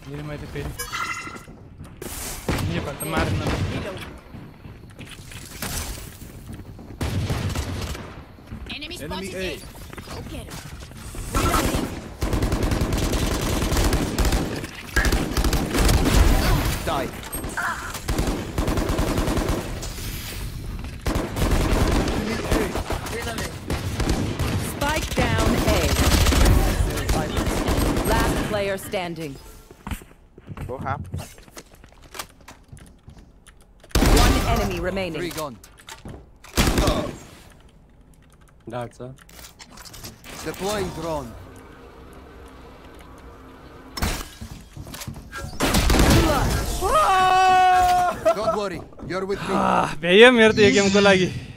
मेरो मैले फेरि यो पत्ता मार्न Enemy spotted A. Go get him. Die. Spike down A. Last player standing. Go half. One enemy remaining. 3 gone. That's it. Deploying drone. Don't worry, you're with me. भ्यायो मेरो त यो गेमको लागि